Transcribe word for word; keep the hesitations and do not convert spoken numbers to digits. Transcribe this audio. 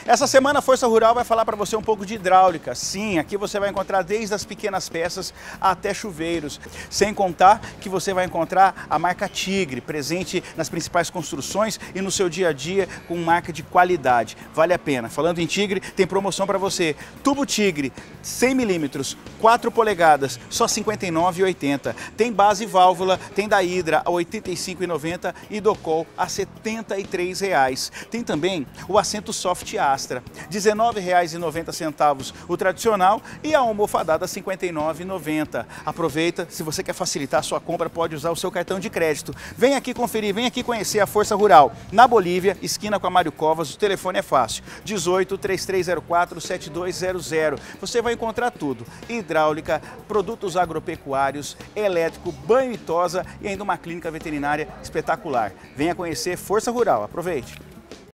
Essa semana a Força Rural vai falar para você um pouco de hidráulica. Sim, aqui você vai encontrar desde as pequenas peças até chuveiros. Sem contar que você vai encontrar a marca Tigre, presente nas principais construções e no seu dia a dia com marca de qualidade. Vale a pena. Falando em Tigre, tem promoção para você. Tubo Tigre, cem milímetros, quatro polegadas, só cinquenta e nove reais e oitenta centavos. Tem base válvula, tem da Hydra a oitenta e cinco reais e noventa centavos e do Col a setenta e três reais. Tem também o assento Soft Astra, dezenove reais e noventa centavos o tradicional e a almofadada cinquenta e nove reais e noventa centavos. Aproveita, se você quer facilitar a sua compra, pode usar o seu cartão de crédito. Vem aqui conferir, vem aqui conhecer a Força Rural. Na Bolívia, esquina com a Mário Covas, o telefone é fácil, dezoito, três três zero quatro, sete dois zero zero. Você vai encontrar tudo, hidráulica, produtos agropecuários, elétrico, banho e tosa e ainda uma clínica veterinária espetacular. Venha conhecer Força Rural, aproveite!